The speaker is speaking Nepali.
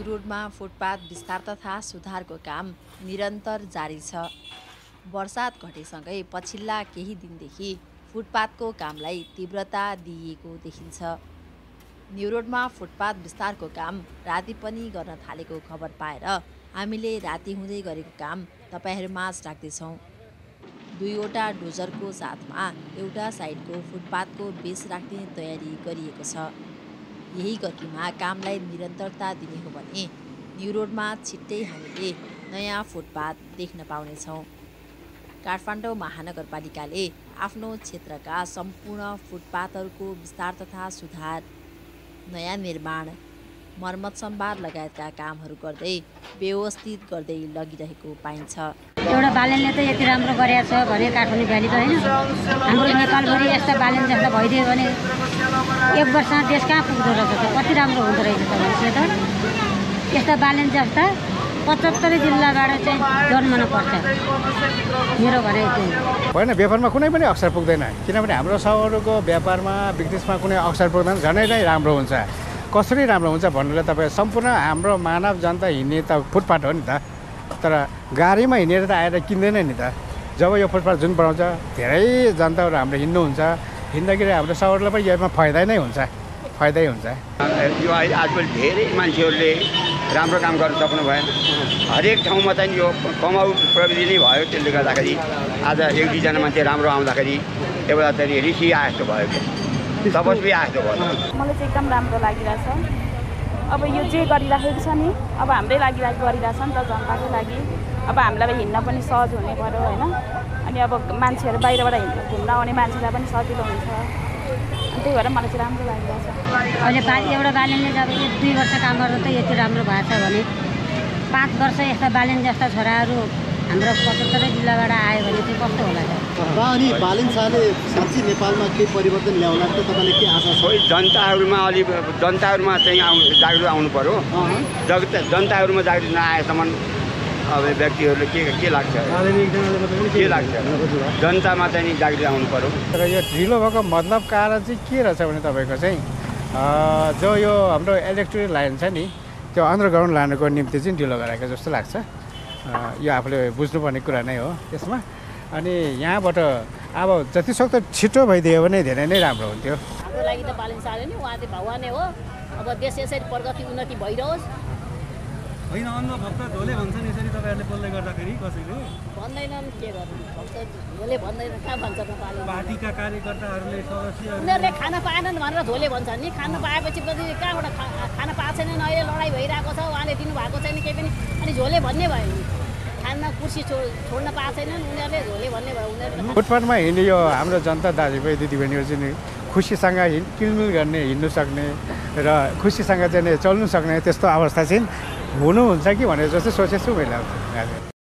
रोडमा फुटपाथ विस्तार तथा सुधारको काम निरन्तर जारी छ। वर्षात घटेसँगै पछिल्ला केही दिनदेखि फुटपाथको कामलाई तीव्रता दिइएको देखिन्छ। न्यू रोडमा फुटपाथ विस्तारको काम राति पनि गर्न थालेको खबर पाएर हामीले राति हुँदै गरेको काम तपाईहरुमाझ राख्दैछौँ। दुईवटा डोजरको साथमा एउटा साइडको फुटपाथको बेस राख्ने तयारी गरिएको छ। यही गतिमा कामलाई निरन्तरता दिने हो भने न्यू रोडमा छिट्टै हामीले नयाँ फुटपाथ देख्न पाउनेछौँ। काठमाडौँ महानगरपालिकाले आफ्नो क्षेत्रका सम्पूर्ण फुटपाथहरूको विस्तार तथा सुधार, नयाँ निर्माण, मर्मत सम्भार लगायतका कामहरू गर्दै व्यवस्थित गर्दै लगिरहेको पाइन्छ। एउटा बालेनले त यति राम्रो गरेको छ भने काठमाडौँ भ्याली त होइन, हाम्रो नेपालभरि यस्ता बालेन जस्ता भइदियो भने एक वर्षमा देश कहाँ पुग्दो रहेछ त, कति राम्रो हुँदो रहेछ त भनेपछि त यस्ता बालेन जस्ता 75 जिल्लाबाट चाहिँ जन्मन पर्छ, मेरो भनाइ त्यो होइन। व्यापारमा कुनै पनि अवसर पुग्दैन, किनभने हाम्रो सहरको व्यापारमा बिजनेसमा कुनै अवसर पुग्दैन, झनै नै राम्रो हुन्छ। कसरी राम्रो हुन्छ भनेर तपाईँ सम्पूर्ण हाम्रो मानव जनता हिँड्ने त फुटपाथ हो नि त, तर गाडीमा हिँडेर त आएर किन्दैन नि त। जब यो फुटपाथ जुन बनाउँछ धेरै जनताहरू हाम्रो हिँड्नुहुन्छ, हिँड्दाखेरि हाम्रो सहरलाई पनि यसमा फाइदा नै हुन्छ, फाइदै हुन्छ। यो अहिले आजकल धेरै मान्छेहरूले राम्रो काम गर्न सक्नु भएन। हरेक ठाउँमा चाहिँ यो कमाउ प्रविधि नै भयो, त्यसले गर्दाखेरि आज एक दुईजना मान्छे राम्रो आउँदाखेरि एउटा चाहिँ ऋषि आएको भयो, क्या तपस्वी आएको भयो। मलाई चाहिँ एकदम राम्रो लागिरहेछ। अब यो जे गरिराखेको छ नि, अब हाम्रै लागि गरिरहेछ नि त, जनताकै लागि। अब हामीलाई हिँड्न पनि सहज हुने पर्यो होइन, अनि अब मान्छेहरू बाहिरबाट घुम्न आउने मान्छेलाई पनि सजिलो हुन्छ, त्यही भएर मलाई चाहिँ राम्रो लागिरहेछ। अहिले एउटा बालेनले जब 1-2 वर्ष काम गर्दा त यति राम्रो भएको छ भने 5 वर्ष यस्ता बालेन जस्ता छोराहरू हाम्रो 75 जिल्लाबाट आयो भने चाहिँ कस्तो होला त? अनि बालेन शाहले साँच्चै नेपालमा के परिवर्तन ल्याउला त तपाईँले के आशा छ? जनताहरूमा चाहिँ जागृत आउनु पर्यो। जनताहरूमा जागृत नआएसम्म अब व्यक्तिहरूले के लाग्छ, जनतामा चाहिँ जागृत आउनु पर्यो। तर यो ढिलो भएको मतलब कारण चाहिँ के रहेछ भने तपाईँको चाहिँ जो यो हाम्रो इलेक्ट्रिक लाइन छ नि, त्यो अन्डरग्राउन्ड लानको निम्ति चाहिँ ढिलो गराएको जस्तो लाग्छ। यो आफूले बुझ्नुपर्ने कुरा नै हो त्यसमा। अनि यहाँबाट अब जतिसक्दो छिटो भइदियो भने धेरै नै राम्रो हुन्थ्यो। हाम्रो लागि त बालेन शाहले नि उहाँ चाहिँ भगवान नै हो। अब देश यसरी प्रगति उन्नति भइरहोस्। होइन अन्धभक्त झोले भन्छन् यसरी तपाईँहरूले बोल्दै गर्दाखेरि कसैले भन्दैनन्, के गर्नु, भक्त झोले भन्दैनन्, कहाँ भन्छ त बालेन? पार्टीका कार्यकर्ताहरूले सदस्यहरू उनीहरूले खान पाएनन् भनेर झोले भन्छन् नि। खान पाएपछि पनि कहाँबाट खान पाएको छैन, अहिले लडाइँ भइरहेको छ, उहाँले दिनुभएको छैन केही पनि, अनि झोले भन्ने भयो नि। खान कुर्सी छोड्न पाएको छैनन् उनीहरूले, झोले भन्ने भयो उनीहरूले। फुटपाथमा हिँड्ने यो हाम्रो जनता दाजुभाइ दिदीबहिनीहरू चाहिँ खुसीसँग किलमिल गर्ने, हिँड्नु सक्ने र खुसीसँग चाहिँ चल्नु सक्ने त्यस्तो अवस्था चाहिँ हुनुहुन्छ कि भनेर जस्तो सोचेछु मैले।